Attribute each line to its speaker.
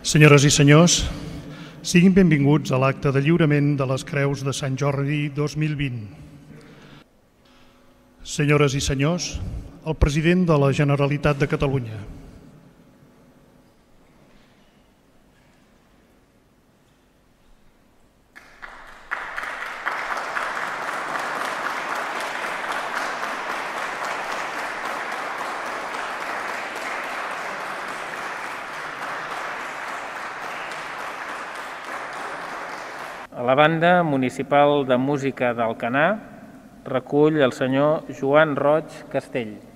Speaker 1: Senyores i senyors, siguin benvinguts a l'acte de lliurament de les Creus de Sant Jordi 2020. Senyores i senyors, el president de la Generalitat de Catalunya.
Speaker 2: La Banda Municipal de Música d'Alcanar recull el senyor Joan Roig Castell.